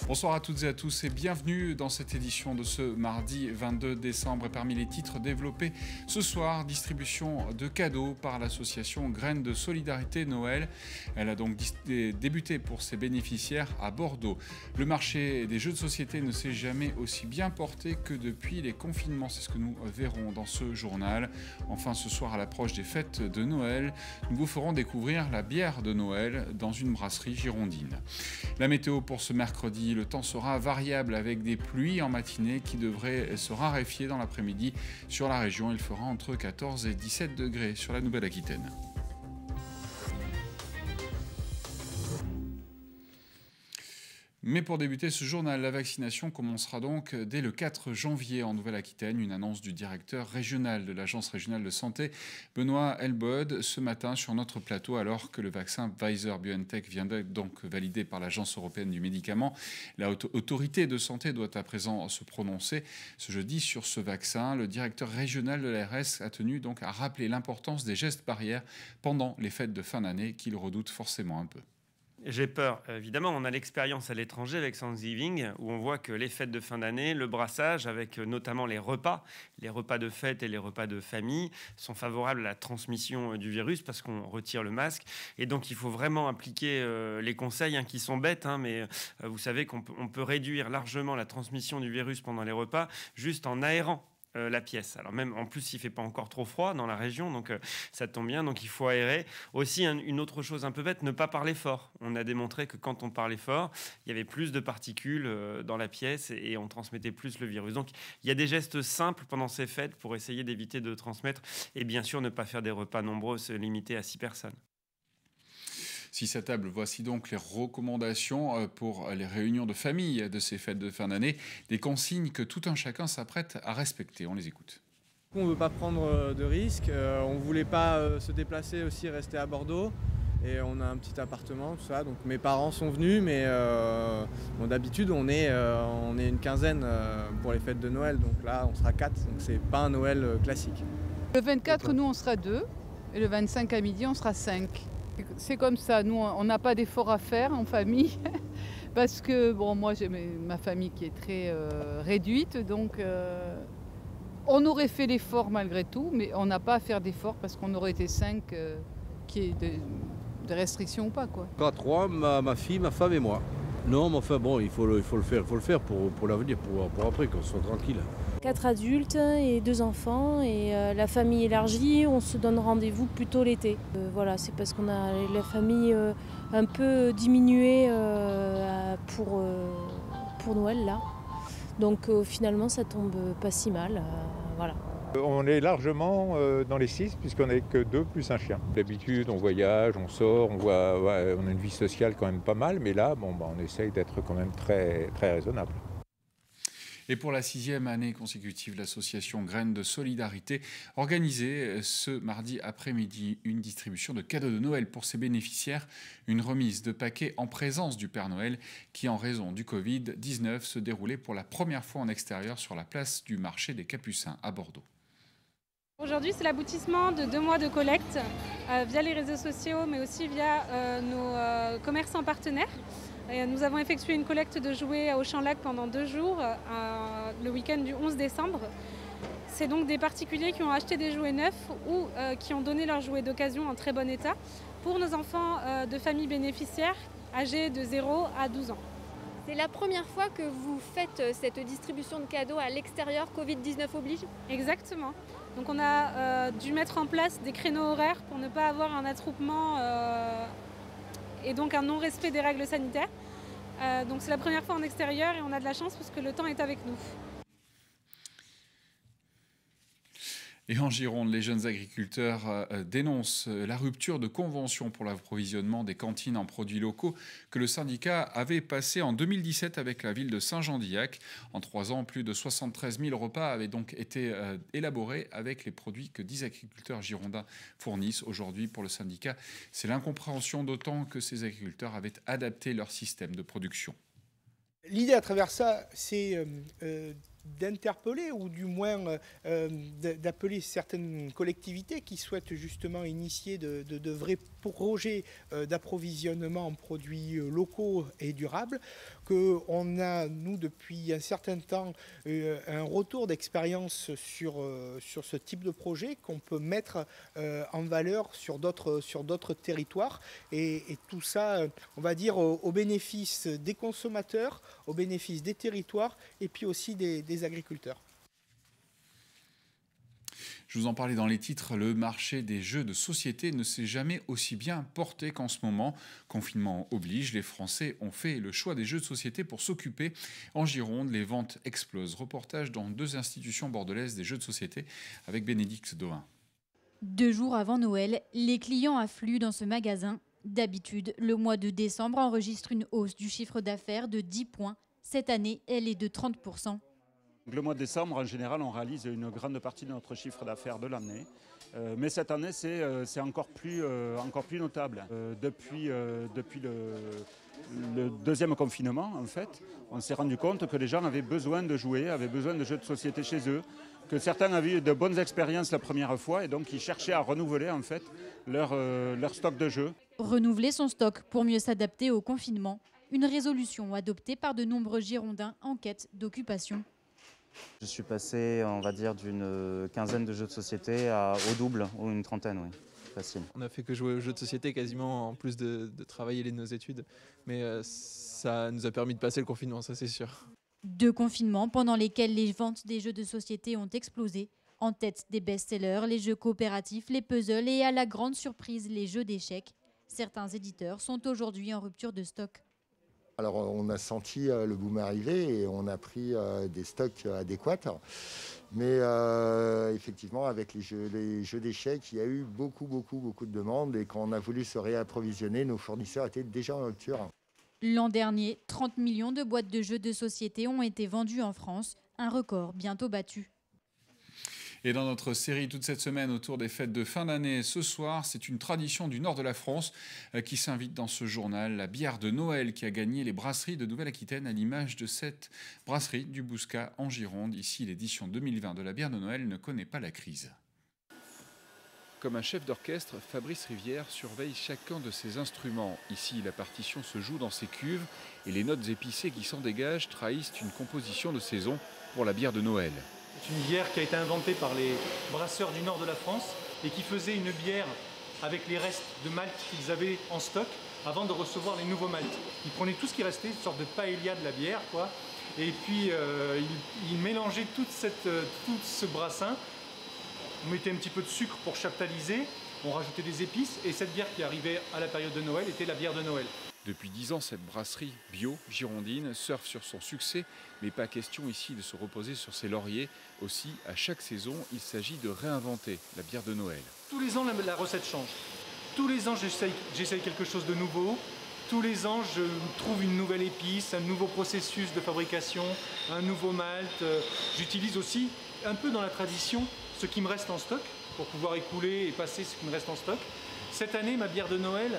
Bonsoir à toutes et à tous et bienvenue dans cette édition de ce mardi 22 décembre. Et parmi les titres développés ce soir, distribution de cadeaux par l'association Graines de Solidarité Noël. Elle a donc débuté pour ses bénéficiaires à Bordeaux. Le marché des jeux de société ne s'est jamais aussi bien porté que depuis les confinements. C'est ce que nous verrons dans ce journal. Enfin, ce soir, à l'approche des fêtes de Noël, nous vous ferons découvrir la bière de Noël dans une brasserie girondine. La météo pour ce mercredi, le temps sera variable avec des pluies en matinée qui devraient se raréfier dans l'après-midi. Sur la région, il fera entre 14 et 17 degrés sur la Nouvelle-Aquitaine. Mais pour débuter ce journal, la vaccination commencera donc dès le 4 janvier en Nouvelle-Aquitaine. Une annonce du directeur régional de l'Agence régionale de santé, Benoît Elbod, ce matin sur notre plateau, alors que le vaccin Pfizer-BioNTech vient d'être donc validé par l'Agence européenne du médicament. La autorité de santé doit à présent se prononcer ce jeudi sur ce vaccin. Le directeur régional de l'ARS a tenu donc à rappeler l'importance des gestes barrières pendant les fêtes de fin d'année qu'il redoute forcément un peu. J'ai peur, évidemment. On a l'expérience à l'étranger avec Thanksgiving, où on voit que les fêtes de fin d'année, le brassage, avec notamment les repas de fête et les repas de famille, sont favorables à la transmission du virus parce qu'on retire le masque. Et donc, il faut vraiment appliquer les conseils qui sont bêtes, mais vous savez qu'on peut réduire largement la transmission du virus pendant les repas juste en aérant la pièce. Alors même en plus il fait pas encore trop froid dans la région, donc ça tombe bien, donc il faut aérer. Aussi une autre chose un peu bête, ne pas parler fort. On a démontré que quand on parlait fort, il y avait plus de particules dans la pièce et on transmettait plus le virus. Donc il y a des gestes simples pendant ces fêtes pour essayer d'éviter de transmettre et bien sûr ne pas faire des repas nombreux, se limiter à 6 personnes. 6 à table, voici donc les recommandations pour les réunions de famille de ces fêtes de fin d'année, des consignes que tout un chacun s'apprête à respecter. On les écoute. On ne veut pas prendre de risques, on ne voulait pas se déplacer aussi, rester à Bordeaux. Et on a un petit appartement, tout ça. Donc mes parents sont venus, mais d'habitude on est une quinzaine pour les fêtes de Noël. Donc là on sera 4, donc c'est pas un Noël classique. Le 24, nous on sera 2, et le 25 à midi on sera 5. C'est comme ça, nous on n'a pas d'effort à faire en famille parce que bon, moi j'ai ma famille qui est très réduite, donc on aurait fait l'effort malgré tout, mais on n'a pas à faire d'effort parce qu'on aurait été 5 qui est de restrictions ou pas quoi. Pas 3, ma fille, ma femme et moi. Non, mais enfin bon, il faut le faire pour l'avenir, pour après qu'on soit tranquille. 4 adultes et 2 enfants et la famille élargie, on se donne rendez-vous plutôt l'été. Voilà, c'est parce qu'on a la famille un peu diminuée pour Noël là. Donc finalement ça tombe pas si mal, voilà. On est largement dans les 6 puisqu'on n'est que 2 plus un chien. D'habitude on voyage, on sort, on a une vie sociale quand même pas mal, mais là on essaye d'être quand même très, très raisonnable. Et pour la 6e année consécutive, l'association Graines de Solidarité organisait ce mardi après-midi une distribution de cadeaux de Noël pour ses bénéficiaires, une remise de paquets en présence du Père Noël qui, en raison du Covid-19, se déroulait pour la première fois en extérieur sur la place du marché des Capucins à Bordeaux. Aujourd'hui, c'est l'aboutissement de 2 mois de collecte via les réseaux sociaux, mais aussi via nos commerçants partenaires. Et nous avons effectué une collecte de jouets au Champ-Lac pendant 2 jours, le week-end du 11 décembre. C'est donc des particuliers qui ont acheté des jouets neufs ou qui ont donné leurs jouets d'occasion en très bon état pour nos enfants de familles bénéficiaires âgés de 0 à 12 ans. C'est la première fois que vous faites cette distribution de cadeaux à l'extérieur, Covid-19 oblige ? Exactement. Donc on a dû mettre en place des créneaux horaires pour ne pas avoir un attroupement et donc un non-respect des règles sanitaires. Donc c'est la première fois en extérieur et on a de la chance parce que le temps est avec nous. Et en Gironde, les jeunes agriculteurs dénoncent la rupture de convention pour l'approvisionnement des cantines en produits locaux que le syndicat avait passé en 2017 avec la ville de Saint-Jean-d'Illac. En 3 ans, plus de 73 000 repas avaient donc été élaborés avec les produits que 10 agriculteurs girondins fournissent aujourd'hui pour le syndicat. C'est l'incompréhension d'autant que ces agriculteurs avaient adapté leur système de production. L'idée à travers ça, c'est d'interpeller ou du moins d'appeler certaines collectivités qui souhaitent justement initier de vrais projets d'approvisionnement en produits locaux et durables, qu'on a, nous, depuis un certain temps, un retour d'expérience sur ce type de projet qu'on peut mettre en valeur sur d'autres territoires. Et tout ça, on va dire, au bénéfice des consommateurs, au bénéfice des territoires et puis aussi des agriculteurs. Je vous en parlais dans les titres, le marché des jeux de société ne s'est jamais aussi bien porté qu'en ce moment. Confinement oblige, les Français ont fait le choix des jeux de société pour s'occuper. En Gironde, les ventes explosent. Reportage dans 2 institutions bordelaises des jeux de société avec Bénédicte Dohin. 2 jours avant Noël, les clients affluent dans ce magasin. D'habitude, le mois de décembre enregistre une hausse du chiffre d'affaires de 10 points. Cette année, elle est de 30%. Le mois de décembre, en général, on réalise une grande partie de notre chiffre d'affaires de l'année. Mais cette année, c'est encore plus notable. Depuis le 2e confinement, en fait, on s'est rendu compte que les gens avaient besoin de jouer, avaient besoin de jeux de société chez eux, que certains avaient eu de bonnes expériences la première fois et donc ils cherchaient à renouveler en fait leur stock de jeux. Renouveler son stock pour mieux s'adapter au confinement, une résolution adoptée par de nombreux Girondins en quête d'occupation. Je suis passé, on va dire, d'une quinzaine de jeux de société au double, ou une trentaine, oui, facile. On a fait que jouer aux jeux de société quasiment, en plus de travailler nos études. Mais ça nous a permis de passer le confinement, ça c'est sûr. 2 confinements pendant lesquels les ventes des jeux de société ont explosé. En tête des best-sellers, les jeux coopératifs, les puzzles et à la grande surprise, les jeux d'échecs. Certains éditeurs sont aujourd'hui en rupture de stock. Alors on a senti le boom arriver et on a pris des stocks adéquats. Mais effectivement, avec les jeux d'échecs, il y a eu beaucoup de demandes et quand on a voulu se réapprovisionner, nos fournisseurs étaient déjà en rupture. L'an dernier, 30 millions de boîtes de jeux de société ont été vendues en France, un record bientôt battu. Et dans notre série toute cette semaine autour des fêtes de fin d'année, ce soir, c'est une tradition du nord de la France qui s'invite dans ce journal. La bière de Noël qui a gagné les brasseries de Nouvelle-Aquitaine à l'image de cette brasserie du Bouscat en Gironde. Ici, l'édition 2020 de la bière de Noël ne connaît pas la crise. Comme un chef d'orchestre, Fabrice Rivière surveille chacun de ses instruments. Ici, la partition se joue dans ses cuves et les notes épicées qui s'en dégagent trahissent une composition de saison pour la bière de Noël. C'est une bière qui a été inventée par les brasseurs du nord de la France et qui faisait une bière avec les restes de malt qu'ils avaient en stock avant de recevoir les nouveaux malts. Ils prenaient tout ce qui restait, une sorte de paella de la bière, quoi. Et puis ils mélangeaient tout ce brassin. On mettait un petit peu de sucre pour chaptaliser, on rajoutait des épices et cette bière qui arrivait à la période de Noël était la bière de Noël. Depuis 10 ans, cette brasserie bio girondine surfe sur son succès, mais pas question ici de se reposer sur ses lauriers. Aussi, à chaque saison, il s'agit de réinventer la bière de Noël. Tous les ans, la recette change. Tous les ans, j'essaye quelque chose de nouveau. Tous les ans, je trouve une nouvelle épice, un nouveau processus de fabrication, un nouveau malt. J'utilise aussi, un peu dans la tradition, ce qui me reste en stock pour pouvoir écouler et passer ce qui me reste en stock. Cette année, ma bière de Noël,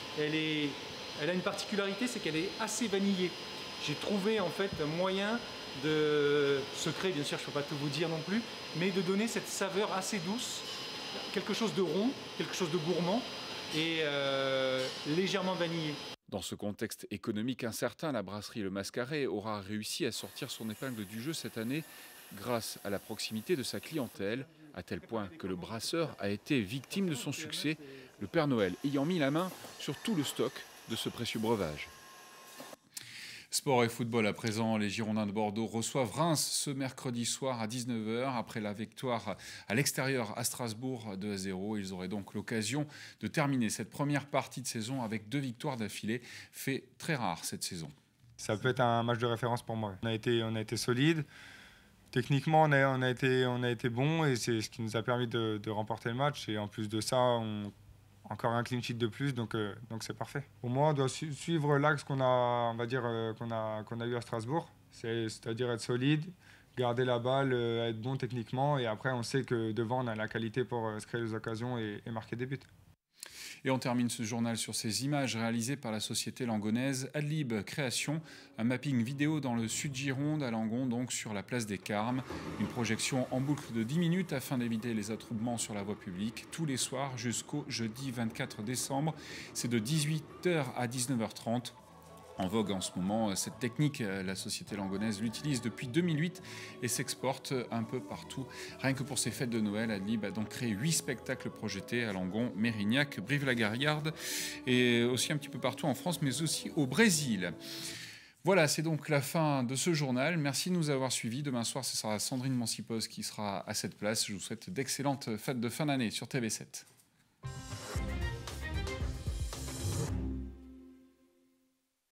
elle a une particularité, c'est qu'elle est assez vanillée. J'ai trouvé en fait un moyen de secret, bien sûr, je ne peux pas tout vous dire non plus, mais de donner cette saveur assez douce, quelque chose de rond, quelque chose de gourmand et légèrement vanillé. Dans ce contexte économique incertain, la brasserie Le Mascaret aura réussi à sortir son épingle du jeu cette année grâce à la proximité de sa clientèle, à tel point que le brasseur a été victime de son succès, le Père Noël ayant mis la main sur tout le stock de ce précieux breuvage. Sport et football à présent, les Girondins de Bordeaux reçoivent Reims ce mercredi soir à 19 h. Après la victoire à l'extérieur à Strasbourg 2-0, ils auraient donc l'occasion de terminer cette première partie de saison avec 2 victoires d'affilée, fait très rare cette saison. Ça peut être un match de référence pour moi. On a été solide. Techniquement, on a été bon et c'est ce qui nous a permis de remporter le match. Et en plus de ça, encore un clean sheet de plus, donc c'est parfait. Pour moi, on doit suivre l'axe qu'on a eu à Strasbourg, c'est-à-dire être solide, garder la balle, être bon techniquement, et après on sait que devant on a la qualité pour se créer des occasions et marquer des buts. Et on termine ce journal sur ces images réalisées par la société langonaise Adlib Création, un mapping vidéo dans le sud Gironde, à Langon, donc sur la place des Carmes. Une projection en boucle de 10 minutes afin d'éviter les attroupements sur la voie publique tous les soirs jusqu'au jeudi 24 décembre. C'est de 18 h à 19 h 30. en vogue en ce moment. Cette technique, la société langonaise l'utilise depuis 2008 et s'exporte un peu partout. Rien que pour ces fêtes de Noël, Adlib a donc créé 8 spectacles projetés à Langon, Mérignac, Brive-la-Gaillarde et aussi un petit peu partout en France, mais aussi au Brésil. Voilà, c'est donc la fin de ce journal. Merci de nous avoir suivis. Demain soir, ce sera Sandrine Mancipos qui sera à cette place. Je vous souhaite d'excellentes fêtes de fin d'année sur TV7.